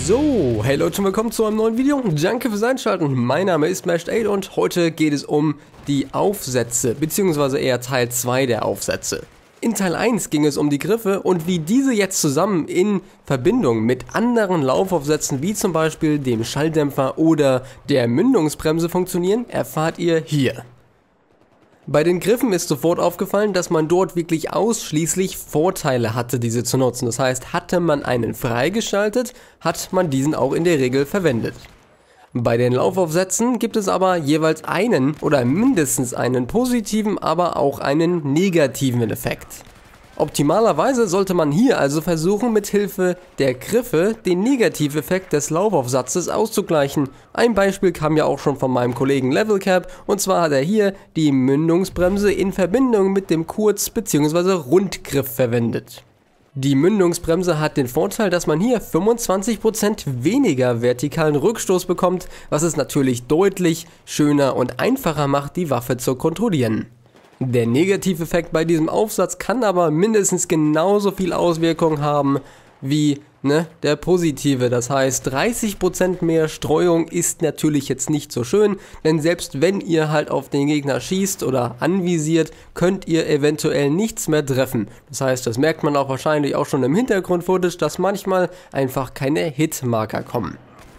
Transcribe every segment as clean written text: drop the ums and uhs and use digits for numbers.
So, hey Leute und willkommen zu einem neuen Video. Danke fürs Einschalten. Mein Name ist Mashed8 und heute geht es um die Aufsätze, beziehungsweise eher Teil 2 der Aufsätze. In Teil 1 ging es um die Griffe und wie diese jetzt zusammen in Verbindung mit anderen Laufaufsätzen wie zum Beispiel dem Schalldämpfer oder der Mündungsbremse funktionieren, erfahrt ihr hier. Bei den Griffen ist sofort aufgefallen, dass man dort wirklich ausschließlich Vorteile hatte, diese zu nutzen. Das heißt, hatte man einen freigeschaltet, hat man diesen auch in der Regel verwendet. Bei den Laufaufsätzen gibt es aber jeweils einen oder mindestens einen positiven, aber auch einen negativen Effekt. Optimalerweise sollte man hier also versuchen, mit Hilfe der Griffe den Negativeffekt des Laufaufsatzes auszugleichen. Ein Beispiel kam ja auch schon von meinem Kollegen Levelcap, und zwar hat er hier die Mündungsbremse in Verbindung mit dem Kurz- bzw. Rundgriff verwendet. Die Mündungsbremse hat den Vorteil, dass man hier 25% weniger vertikalen Rückstoß bekommt, was es natürlich deutlich schöner und einfacher macht, die Waffe zu kontrollieren. Der Negativeffekt bei diesem Aufsatz kann aber mindestens genauso viel Auswirkung haben wie der positive. Das heißt, 30% mehr Streuung ist natürlich jetzt nicht so schön, denn selbst wenn ihr halt auf den Gegner schießt oder anvisiert, könnt ihr eventuell nichts mehr treffen. Das heißt, das merkt man auch wahrscheinlich auch schon im Hintergrund-Footage, dass manchmal einfach keine Hitmarker kommen.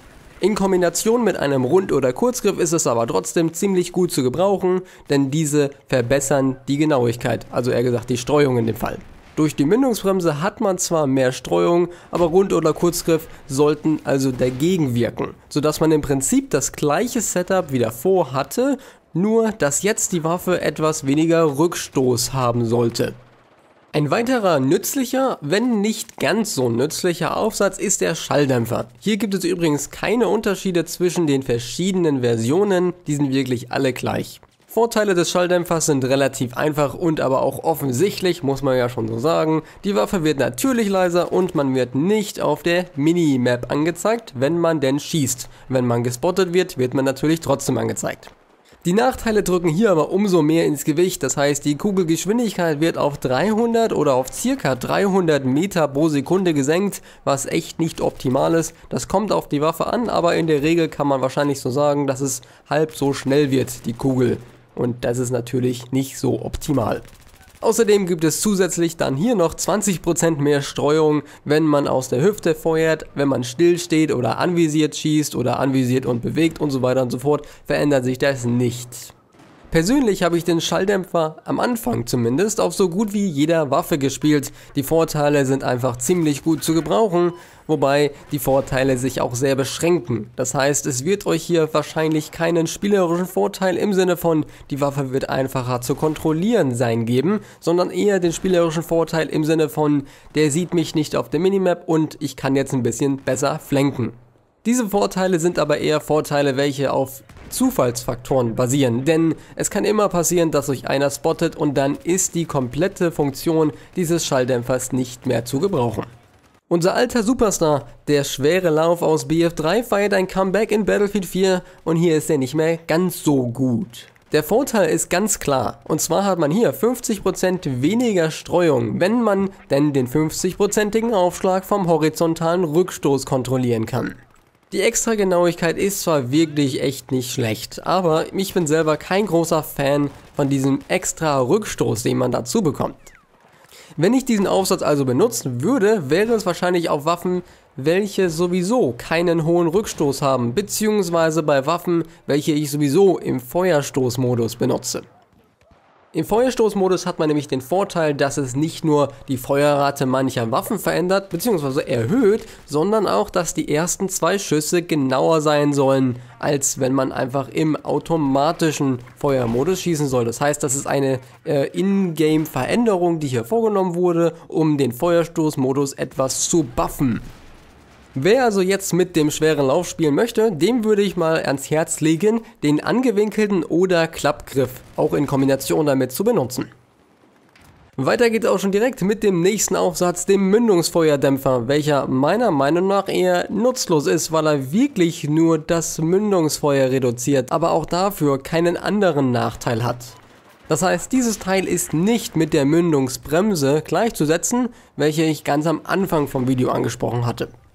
In Kombination mit einem Rund- oder Kurzgriff ist es aber trotzdem ziemlich gut zu gebrauchen, denn diese verbessern die Genauigkeit, also eher gesagt die Streuung in dem Fall. Durch die Mündungsbremse hat man zwar mehr Streuung, aber Rund- oder Kurzgriff sollten also dagegen wirken, sodass man im Prinzip das gleiche Setup wie davor hatte, nur dass jetzt die Waffe etwas weniger Rückstoß haben sollte. Ein weiterer nützlicher, wenn nicht ganz so nützlicher Aufsatz ist der Schalldämpfer. Hier gibt es übrigens keine Unterschiede zwischen den verschiedenen Versionen, die sind wirklich alle gleich. Vorteile des Schalldämpfers sind relativ einfach und aber auch offensichtlich, muss man ja schon so sagen. Die Waffe wird natürlich leiser und man wird nicht auf der Minimap angezeigt, wenn man denn schießt. Wenn man gespottet wird, wird man natürlich trotzdem angezeigt. Die Nachteile drücken hier aber umso mehr ins Gewicht, das heißt, die Kugelgeschwindigkeit wird auf 300 oder auf ca. 300 Meter pro Sekunde gesenkt, was echt nicht optimal ist. Das kommt auf die Waffe an, aber in der Regel kann man wahrscheinlich so sagen, dass es halb so schnell wird, die Kugel. Und das ist natürlich nicht so optimal. Außerdem gibt es zusätzlich dann hier noch 20% mehr Streuung, wenn man aus der Hüfte feuert, wenn man still steht oder anvisiert schießt oder anvisiert und bewegt und so weiter und so fort, verändert sich das nicht. Persönlich habe ich den Schalldämpfer am Anfang zumindest auf so gut wie jeder Waffe gespielt. Die Vorteile sind einfach ziemlich gut zu gebrauchen, wobei die Vorteile sich auch sehr beschränken. Das heißt, es wird euch hier wahrscheinlich keinen spielerischen Vorteil im Sinne von, die Waffe wird einfacher zu kontrollieren sein geben, sondern eher den spielerischen Vorteil im Sinne von, der sieht mich nicht auf der Minimap und ich kann jetzt ein bisschen besser flanken. Diese Vorteile sind aber eher Vorteile, welche auf Zufallsfaktoren basieren, denn es kann immer passieren, dass euch einer spottet und dann ist die komplette Funktion dieses Schalldämpfers nicht mehr zu gebrauchen. Unser alter Superstar, der schwere Lauf aus BF3, feiert ein Comeback in Battlefield 4 und hier ist er nicht mehr ganz so gut. Der Vorteil ist ganz klar, und zwar hat man hier 50% weniger Streuung, wenn man denn den 50%igen Aufschlag vom horizontalen Rückstoß kontrollieren kann. Die Extragenauigkeit ist zwar wirklich echt nicht schlecht, aber ich bin selber kein großer Fan von diesem extra Rückstoß, den man dazu bekommt. Wenn ich diesen Aufsatz also benutzen würde, wäre es wahrscheinlich auf Waffen, welche sowieso keinen hohen Rückstoß haben, beziehungsweise bei Waffen, welche ich sowieso im Feuerstoßmodus benutze. Im Feuerstoßmodus hat man nämlich den Vorteil, dass es nicht nur die Feuerrate mancher Waffen verändert bzw. erhöht, sondern auch, dass die ersten 2 Schüsse genauer sein sollen, als wenn man einfach im automatischen Feuermodus schießen soll. Das heißt, das ist eine In-Game-Veränderung, die hier vorgenommen wurde, um den Feuerstoßmodus etwas zu buffen. Wer also jetzt mit dem schweren Lauf spielen möchte, dem würde ich mal ans Herz legen, den angewinkelten oder Klappgriff auch in Kombination damit zu benutzen. Weiter geht es auch schon direkt mit dem nächsten Aufsatz, dem Mündungsfeuerdämpfer, welcher meiner Meinung nach eher nutzlos ist, weil er wirklich nur das Mündungsfeuer reduziert, aber auch dafür keinen anderen Nachteil hat. Das heißt, dieses Teil ist nicht mit der Mündungsbremse gleichzusetzen, welche ich ganz am Anfang vom Video angesprochen hatte.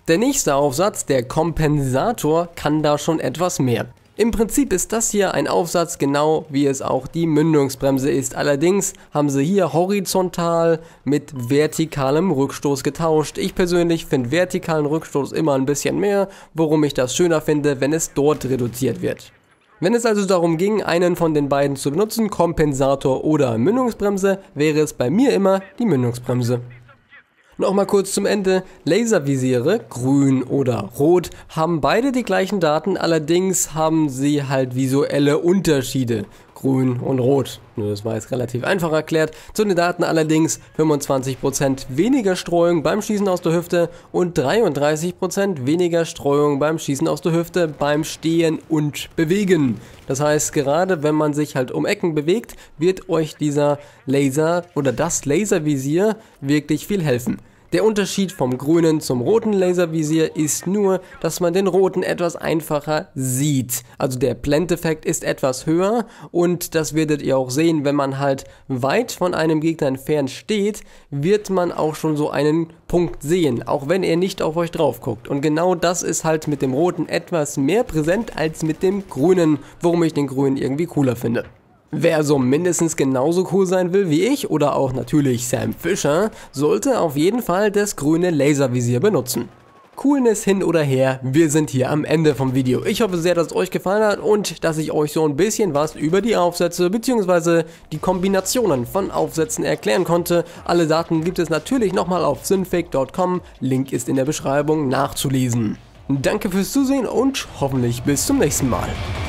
Der nächste Aufsatz, der Kompensator, kann da schon etwas mehr. Im Prinzip ist das hier ein Aufsatz, genau wie es auch die Mündungsbremse ist. Allerdings haben sie hier horizontal mit vertikalem Rückstoß getauscht. Ich persönlich finde vertikalen Rückstoß immer ein bisschen mehr, worum ich das schöner finde, wenn es dort reduziert wird. Wenn es also darum ging, einen von den beiden zu benutzen, Kompensator oder Mündungsbremse, wäre es bei mir immer die Mündungsbremse. Nochmal kurz zum Ende, Laservisiere, grün oder rot, haben beide die gleichen Daten, allerdings haben sie halt visuelle Unterschiede, grün und rot. Das war jetzt relativ einfach erklärt. Zu den Daten allerdings 25% weniger Streuung beim Schießen aus der Hüfte und 33% weniger Streuung beim Schießen aus der Hüfte beim Stehen und Bewegen. Das heißt, gerade wenn man sich halt um Ecken bewegt, wird euch dieser Laser oder das Laservisier wirklich viel helfen. Der Unterschied vom grünen zum roten Laservisier ist nur, dass man den roten etwas einfacher sieht. Also der Blendeffekt ist etwas höher und das werdet ihr auch sehen, wenn man halt weit von einem Gegner entfernt steht, wird man auch schon so einen Punkt sehen, auch wenn er nicht auf euch drauf guckt. Und genau das ist halt mit dem roten etwas mehr präsent als mit dem grünen, worum ich den grünen irgendwie cooler finde. Wer so mindestens genauso cool sein will wie ich oder auch natürlich Sam Fisher, sollte auf jeden Fall das grüne Laservisier benutzen. Coolness hin oder her, wir sind hier am Ende vom Video. Ich hoffe sehr, dass es euch gefallen hat und dass ich euch so ein bisschen was über die Aufsätze bzw. die Kombinationen von Aufsätzen erklären konnte. Alle Daten gibt es natürlich nochmal auf synfig.com, Link ist in der Beschreibung nachzulesen. Danke fürs Zusehen und hoffentlich bis zum nächsten Mal.